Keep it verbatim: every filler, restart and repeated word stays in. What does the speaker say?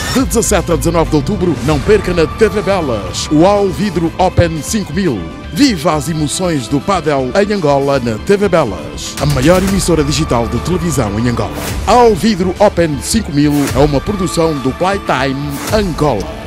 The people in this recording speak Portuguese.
De dezassete a dezanove de outubro, não perca na T V Belas o Alvidro Open cinco mil. Viva as emoções do pádel em Angola na T V Belas, a maior emissora digital de televisão em Angola. Alvidro Open cinco mil é uma produção do Playtime Angola.